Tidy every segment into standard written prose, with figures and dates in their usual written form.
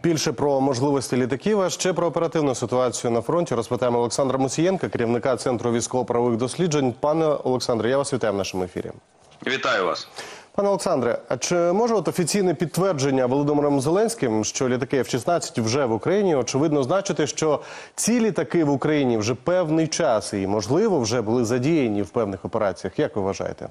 Більше про можливості літаків, а ще про оперативну ситуацію на фронті розпитаємо Олександра Мусієнка, керівника Центру військово-правових досліджень. Пане Олександре, я вас вітаю в нашому ефірі. Вітаю вас. Пане Олександре, а чи може офіційне підтвердження Володимиром Зеленським, що літаки F-16 вже в Україні, очевидно значити, що ці літаки в Україні вже певний час і, можливо, вже були задіяні в певних операціях? Як ви вважаєте?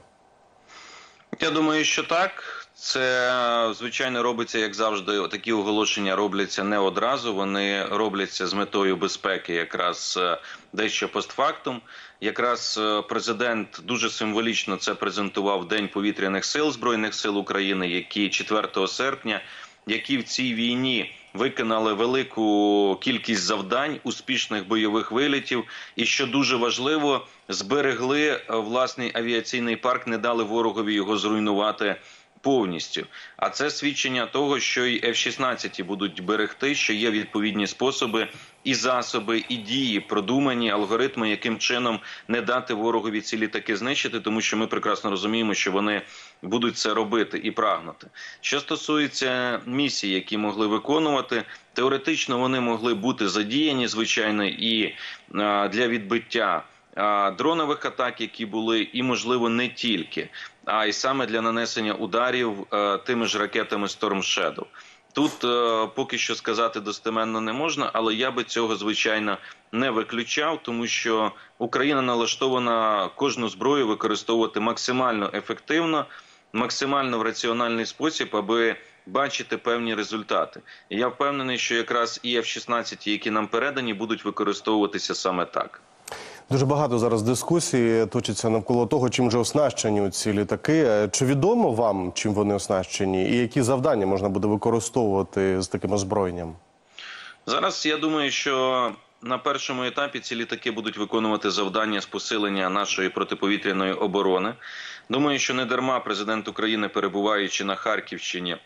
Я думаю, що так. Це, звичайно, робиться, як завжди, такі оголошення робляться не одразу, вони робляться з метою безпеки, якраз дещо постфактум. Якраз президент дуже символічно це презентував в День повітряних сил Збройних сил України, які 4 серпня, які в цій війні виконали велику кількість завдань, успішних бойових вилітів і, що дуже важливо, зберегли власний авіаційний парк, не дали ворогові його зруйнувати повністю. А це свідчення того, що і F-16 будуть берегти, що є відповідні способи і засоби, і дії, продумані алгоритми, яким чином не дати ворогові ці літаки знищити, тому що ми прекрасно розуміємо, що вони будуть це робити і прагнути. Що стосується місій, які могли виконувати, теоретично вони могли бути задіяні, звичайно, і для відбиття дронових атак, які були, і, можливо, не тільки, а й саме для нанесення ударів тими ж ракетами Storm Shadow. Тут поки що сказати достеменно не можна, але я би цього, звичайно, не виключав, тому що Україна налаштована кожну зброю використовувати максимально ефективно, максимально в раціональний спосіб, аби бачити певні результати. І я впевнений, що якраз і F-16, які нам передані, будуть використовуватися саме так. Дуже багато зараз дискусій точиться навколо того, чим же оснащені ці літаки. Чи відомо вам, чим вони оснащені, і які завдання можна буде використовувати з таким озброєнням? Зараз я думаю, що на першому етапі ці літаки будуть виконувати завдання з посилення нашої протиповітряної оборони. Думаю, що не дарма президент України, перебуваючи на Харківщині,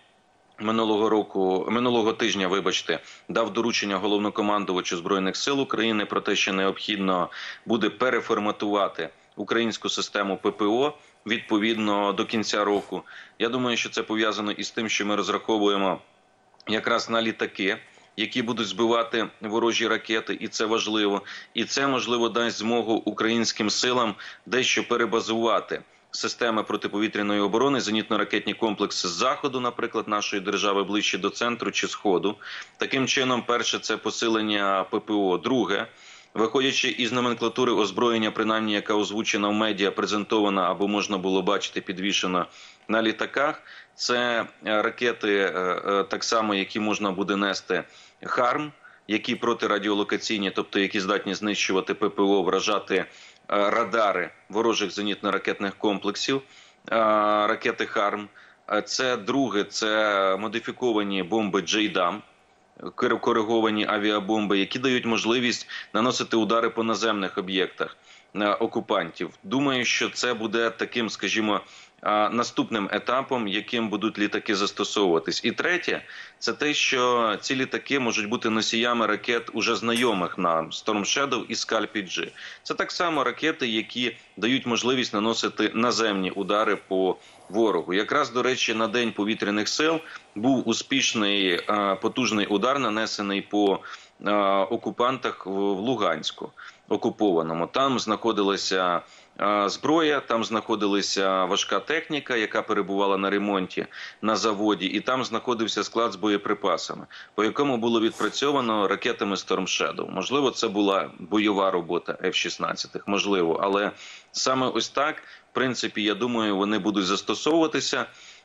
минулого тижня, дав доручення головнокомандувачу Збройних сил України про те, що необхідно буде переформатувати українську систему ППО відповідно до кінця року. Я думаю, що це пов'язано із тим, що ми розраховуємо якраз на літаки, які будуть збивати ворожі ракети, і це важливо. І це, можливо, дасть змогу українським силам дещо перебазувати системи протиповітряної оборони, зенітно-ракетні комплекси з заходу, наприклад, нашої держави, ближче до центру чи сходу. Таким чином, перше, це посилення ППО. Друге, виходячи із номенклатури озброєння, принаймні, яка озвучена в медіа, презентована або можна було бачити підвішено на літаках, це ракети, так само, які можна буде нести ХАРМ, які протирадіолокаційні, тобто які здатні знищувати ППО, вражати радари ворожих зенітно-ракетних комплексів, ракети ХАРМ. Це друге, це модифіковані бомби JDAM, кориговані авіабомби, які дають можливість наносити удари по наземних об'єктах окупантів. Думаю, що це буде таким, скажімо, наступним етапом, яким будуть літаки застосовуватись. І третє, це те, що ці літаки можуть бути носіями ракет уже знайомих нам Storm Shadow і Scalp-G. Це так само ракети, які дають можливість наносити наземні удари по ворогу. Якраз, до речі, на День повітряних сил був успішний потужний удар, нанесений по окупантах в Луганську окупованому. Там знаходилася зброя, там знаходилася важка техніка, яка перебувала на ремонті на заводі, і там знаходився склад з боєприпасами, по якому було відпрацьовано ракетами Storm Shadow. Можливо, це була бойова робота F-16, можливо, але саме ось так, в принципі, я думаю, вони будуть застосовуватися.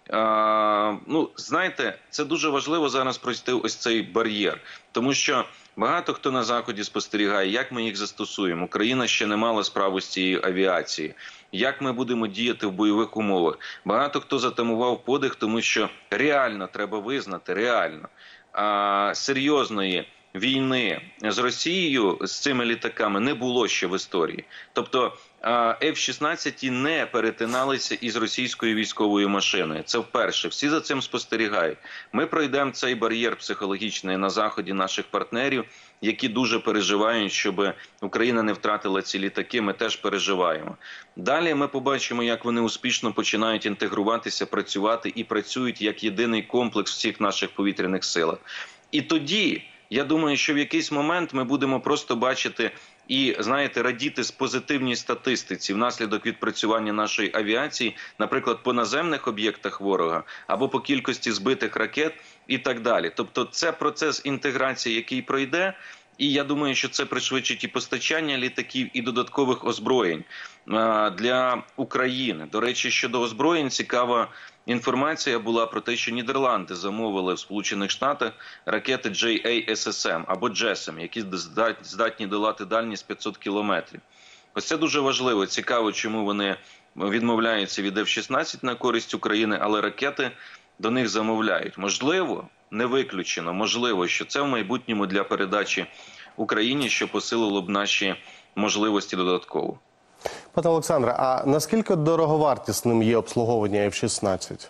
Знаєте, це дуже важливо зараз пройти ось цей бар'єр, тому що багато хто на Заході спостерігає, як ми їх застосуємо. Україна ще не мала справу з цією авіацією. Як ми будемо діяти в бойових умовах. Багато хто затамував подих, тому що реально, треба визнати, реально, серйозної війни з Росією, з цими літаками, не було ще в історії. Тобто F-16 не перетиналися із російською військовою машиною. Це вперше. Всі за цим спостерігають. Ми пройдемо цей бар'єр психологічний на Заході наших партнерів, які дуже переживають, щоб Україна не втратила ці літаки. Ми теж переживаємо. Далі ми побачимо, як вони успішно починають інтегруватися, працювати і працюють як єдиний комплекс всіх наших повітряних силах. І тоді, я думаю, що в якийсь момент ми будемо просто бачити і, знаєте, радіти з позитивній статистиці внаслідок відпрацювання нашої авіації, наприклад, по наземних об'єктах ворога або по кількості збитих ракет і так далі. Тобто це процес інтеграції, який пройде, і я думаю, що це пришвидшить і постачання літаків, і додаткових озброєнь для України. До речі, щодо озброєнь, цікава інформація була про те, що Нідерланди замовили в Сполучених Штатах ракети JASSM або JASSM, які здатні долати дальність 500 кілометрів. Ось це дуже важливо. Цікаво, чому вони відмовляються від F-16 на користь України, але ракети до них замовляють. Можливо, не виключено, можливо, що це в майбутньому для передачі Україні, що посилило б наші можливості додатково. Пане Олександре, а наскільки дороговартісним є обслуговування F-16?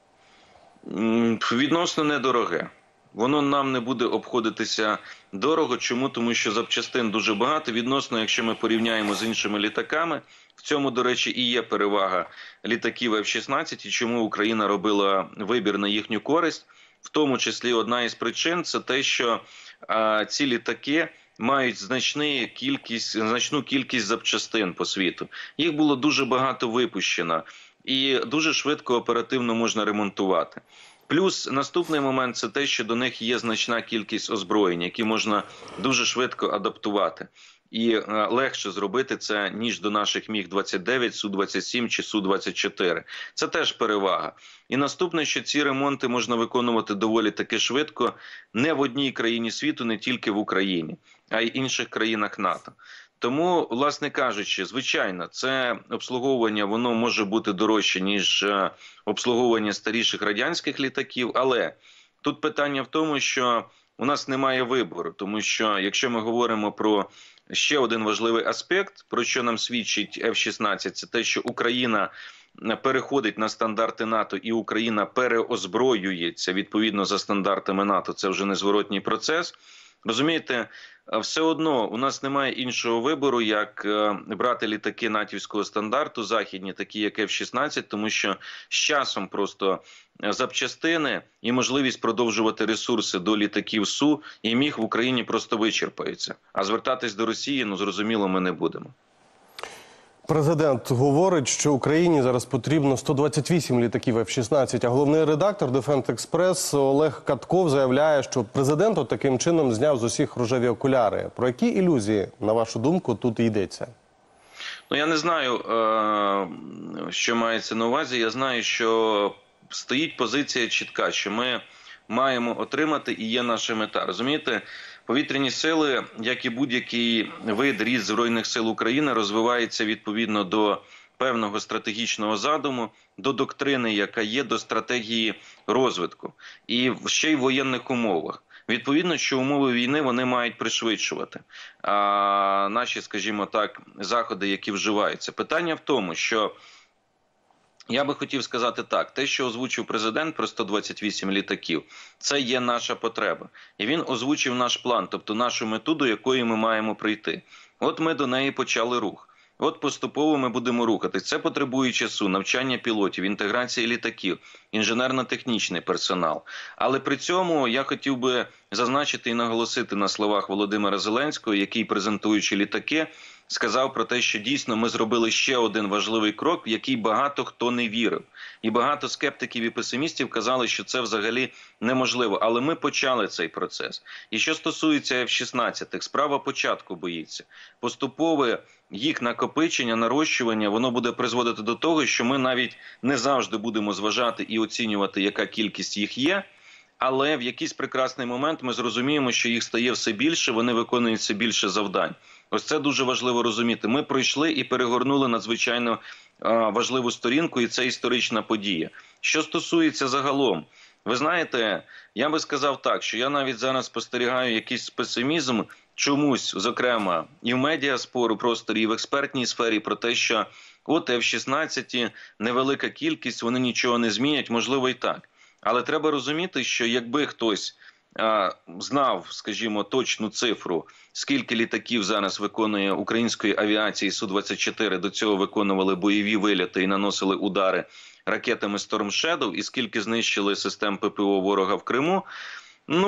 Відносно недороге. Воно нам не буде обходитися дорого. Чому? Тому що запчастин дуже багато. Відносно, якщо ми порівняємо з іншими літаками, в цьому, до речі, і є перевага літаків F-16, і чому Україна робила вибір на їхню користь. В тому числі одна із причин – це те, що ці літаки мають значну кількість запчастин по світу. Їх було дуже багато випущено і дуже швидко, оперативно можна ремонтувати. Плюс наступний момент – це те, що до них є значна кількість озброєнь, які можна дуже швидко адаптувати. І легше зробити це, ніж до наших Міг-29, Су-27 чи Су-24. Це теж перевага. І наступне, що ці ремонти можна виконувати доволі таки швидко не в одній країні світу, не тільки в Україні, а й інших країнах НАТО. Тому, власне кажучи, звичайно, це обслуговування, воно може бути дорожче, ніж обслуговування старіших радянських літаків, але тут питання в тому, що у нас немає вибору, тому що якщо ми говоримо про ще один важливий аспект, про що нам свідчить F-16, це те, що Україна переходить на стандарти НАТО і Україна переозброюється відповідно за стандартами НАТО, це вже незворотній процес. Розумієте, все одно у нас немає іншого вибору, як брати літаки натівського стандарту, західні, такі як F-16, тому що з часом просто запчастини і можливість продовжувати ресурси до літаків Су і Міг в Україні просто вичерпаються. А звертатись до Росії, ну зрозуміло, ми не будемо. Президент говорить, що Україні зараз потрібно 128 літаків F-16, а головний редактор Defense Express Олег Катков заявляє, що президент таким чином зняв з усіх рожеві окуляри. Про які ілюзії, на вашу думку, тут йдеться? Ну, я не знаю, що мається на увазі. Я знаю, що стоїть позиція чітка, що ми маємо отримати і є наша мета. Розумієте? Повітряні сили, як і будь-який вид рід Збройних сил України, розвивається відповідно до певного стратегічного задуму, до доктрини, яка є, до стратегії розвитку. І ще й в воєнних умовах. Відповідно, що умови війни вони мають пришвидшувати наші, скажімо так, заходи, які вживаються. Питання в тому, що я би хотів сказати так, те, що озвучив президент про 128 літаків, це є наша потреба. І він озвучив наш план, тобто нашу мету, до якої ми маємо прийти. От ми до неї почали рух. От поступово ми будемо рухатись. Це потребує часу, навчання пілотів, інтеграції літаків, інженерно-технічний персонал. Але при цьому я хотів би зазначити і наголосити на словах Володимира Зеленського, який, презентуючи літаки, сказав про те, що дійсно ми зробили ще один важливий крок, в який багато хто не вірив. І багато скептиків і песимістів казали, що це взагалі неможливо. Але ми почали цей процес. І що стосується F-16, справа початку боїться. Поступове їх накопичення, нарощування, воно буде призводити до того, що ми навіть не завжди будемо зважати і оцінювати, яка кількість їх є. Але в якийсь прекрасний момент ми зрозуміємо, що їх стає все більше, вони виконують все більше завдань. Ось це дуже важливо розуміти. Ми пройшли і перегорнули надзвичайно важливу сторінку, і це історична подія. Що стосується загалом, ви знаєте, я би сказав так, що я навіть зараз спостерігаю якийсь песимізм чомусь, зокрема, і в медіаспору просторі, і в експертній сфері про те, що от F-16, невелика кількість, вони нічого не змінять, можливо і так. Але треба розуміти, що якби хтось знав, скажімо, точну цифру, скільки літаків зараз виконує української авіації Су-24, до цього виконували бойові вильоти і наносили удари ракетами Storm Shadow, і скільки знищили систем ППО ворога в Криму, ну,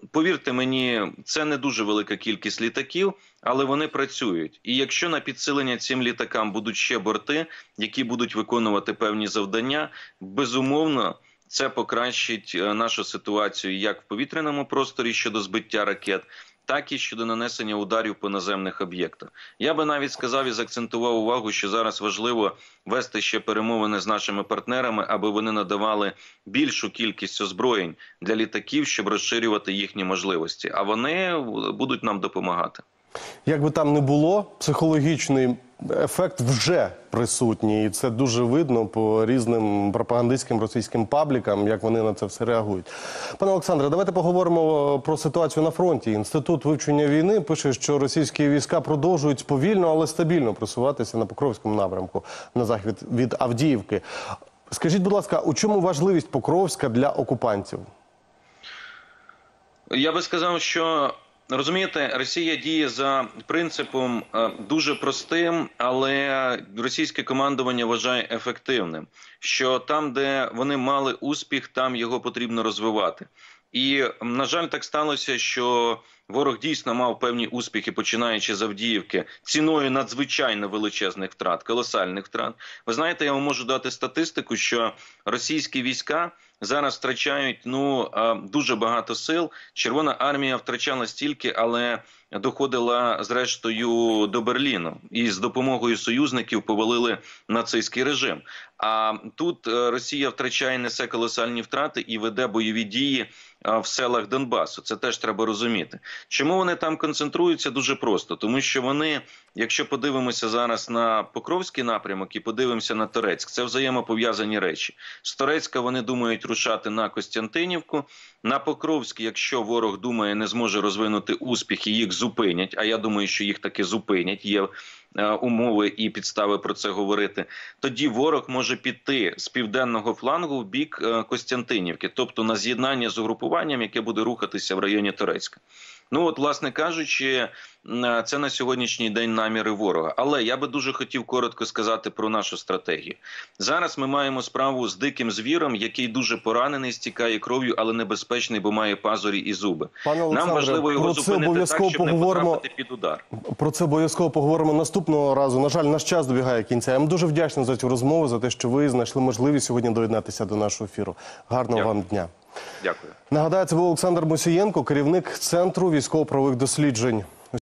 повірте мені, це не дуже велика кількість літаків, але вони працюють. І якщо на підсилення цим літакам будуть ще борти, які будуть виконувати певні завдання, безумовно, це покращить нашу ситуацію як в повітряному просторі щодо збиття ракет, так і щодо нанесення ударів по наземних об'єктах. Я би навіть сказав і заакцентував увагу, що зараз важливо вести ще перемовини з нашими партнерами, аби вони надавали більшу кількість озброєнь для літаків, щоб розширювати їхні можливості. А вони будуть нам допомагати. Як би там не було, психологічний ефект вже присутній. І це дуже видно по різним пропагандистським російським паблікам, як вони на це все реагують. Пане Олександре, давайте поговоримо про ситуацію на фронті. Інститут вивчення війни пише, що російські війська продовжують повільно, але стабільно просуватися на Покровському напрямку, на захід від Авдіївки. Скажіть, будь ласка, у чому важливість Покровська для окупантів? Я би сказав, що, розумієте, Росія діє за принципом дуже простим, але російське командування вважає ефективним, що там, де вони мали успіх, там його потрібно розвивати. І, на жаль, так сталося, що ворог дійсно мав певні успіхи, починаючи з Авдіївки, ціною надзвичайно величезних втрат, колосальних втрат. Ви знаєте, я вам можу дати статистику, що російські війська зараз втрачають дуже багато сил. Червона армія втрачала стільки, але доходила зрештою до Берліну. І з допомогою союзників повалили нацистський режим. А тут Росія втрачає, несе колосальні втрати і веде бойові дії в селах Донбасу. Це теж треба розуміти. Чому вони там концентруються? Дуже просто. Тому що вони, якщо подивимося зараз на Покровський напрямок і подивимося на Торецьк, це взаємопов'язані речі. З Торецька вони думають рушати на Костянтинівку. На Покровський, якщо ворог думає, не зможе розвинути успіх і їх зупинять, а я думаю, що їх таки зупинять, є умови і підстави про це говорити, тоді ворог може піти з південного флангу в бік Костянтинівки, тобто на з'єднання з угрупуванням, яке буде рухатися в районі Торецька. Власне кажучи, це на сьогоднішній день наміри ворога. Але я би дуже хотів коротко сказати про нашу стратегію. Зараз ми маємо справу з диким звіром, який дуже поранений, стікає кров'ю, але небезпечний, бо має пазурі і зуби. Нам важливо його зупинити так, щоб не потрапити під удар. Про це обов'язково поговоримо наступного разу. На жаль, наш час добігає кінця. Я вам дуже вдячний за цю розмову, за те, що ви знайшли можливість сьогодні доєднатися до нашого ефіру. Гарного вам дня. Дякую. Нагадаю, це був Олександр Мусієнко, керівник Центру військово-правових досліджень.